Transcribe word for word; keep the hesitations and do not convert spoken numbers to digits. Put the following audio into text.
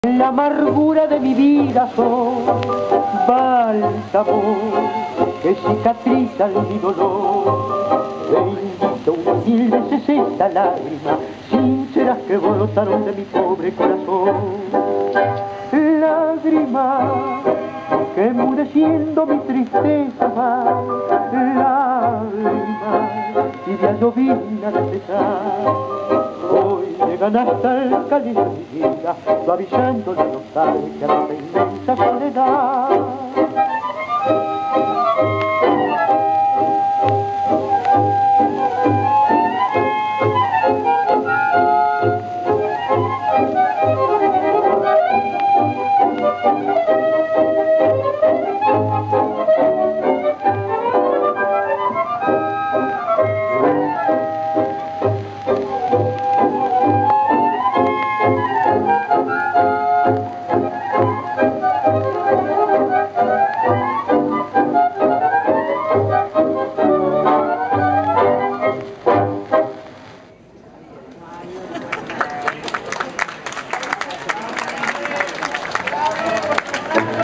La amargura de mi vida son bálsamo que cicatrizan mi dolor. Bendito humilde es esta lágrima sinceras que brotaron de mi pobre corazón. Lágrima que enmudeciendo mi tristeza va, lágrima tibia llovizna de pesar. Hoy llegan hasta el cáliz de mi vida, suavizando la nostalgia de esta inmensa soledad.